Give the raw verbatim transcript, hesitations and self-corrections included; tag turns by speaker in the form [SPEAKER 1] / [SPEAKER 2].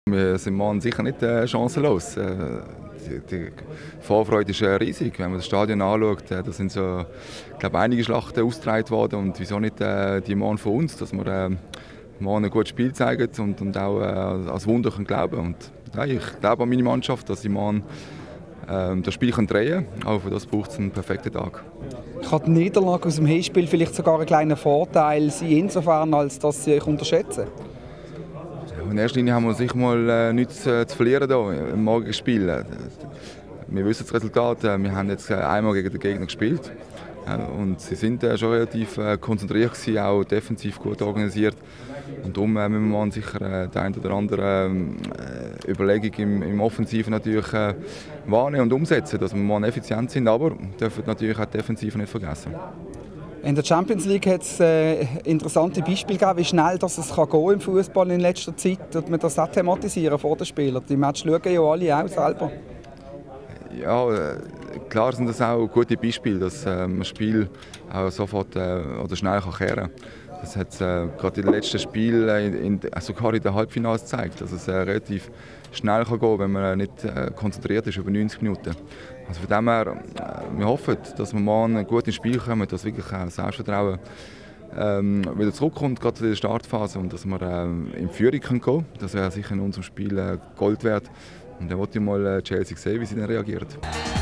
[SPEAKER 1] Wir sind morgen sicher nicht äh, chancenlos. Äh, die, die Vorfreude ist äh, riesig. Wenn man das Stadion anschaut, äh, da sind so, ich glaube, einige Schlachten ausgetragen worden. Und wieso nicht äh, die morgen von uns, dass wir äh, morgen ein gutes Spiel zeigen und, und auch äh, als Wunder können glauben. Und, ja, ich glaube an meine Mannschaft, dass sie morgen äh, das Spiel können drehen können. Aber für das braucht es einen perfekten Tag.
[SPEAKER 2] Kann die Niederlage aus dem Hinspiel vielleicht sogar ein kleiner Vorteil sein, insofern, als dass Sie euch unterschätzen?
[SPEAKER 1] In erster Linie haben wir sicher mal äh, nichts äh, zu verlieren hier im morgigen Spiel. Wir wissen das Resultat. Äh, wir haben jetzt äh, einmal gegen den Gegner gespielt. Äh, und sie sind äh, schon relativ äh, konzentriert gewesen, auch defensiv gut organisiert. Und darum äh, müssen wir sicher äh, die eine oder andere äh, Überlegung im, im Offensiven natürlich äh, wahrnehmen und umsetzen, dass wir mal effizient sind. Aber wir dürfen natürlich auch die Defensive nicht vergessen.
[SPEAKER 2] In der Champions League hat es äh, interessante Beispiele gegeben, wie schnell das es kann gehen im Fußball in letzter Zeit. Und man das auch thematisieren vor den Spielern. Die Matches schauen ja alle auch selber.
[SPEAKER 1] Ja, äh, klar sind das auch gute Beispiele, dass äh, ein Spiel auch sofort äh, oder schnell kann kehren kann. Das hat äh, gerade in den letzten Spielen, in, in, sogar in den Halbfinals gezeigt, dass es äh, relativ schnell kann gehen kann, wenn man nicht äh, konzentriert ist über neunzig Minuten. Also von dem her, äh, wir hoffen, dass wir morgen gut ins Spiel kommen, dass wirklich äh, Selbstvertrauen ähm, wieder zurückkommt, gerade in der Startphase, und dass wir äh, in Führung gehen können. Das wäre sicher in unserem Spiel äh, Gold wert. Und dann wollte ich mal äh, Chelsea sehen, wie sie dann reagiert.